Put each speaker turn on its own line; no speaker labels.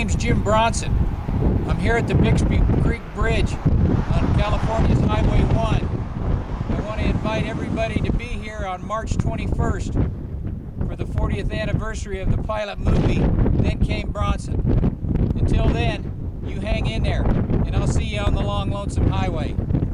name's Jim Bronson. I'm here at the Bixby Creek Bridge on California's Highway 1. I want to invite everybody to be here on March 21st for the 40th anniversary of the pilot movie, Then Came Bronson. Until then, you hang in there, and I'll see you on the long, lonesome highway.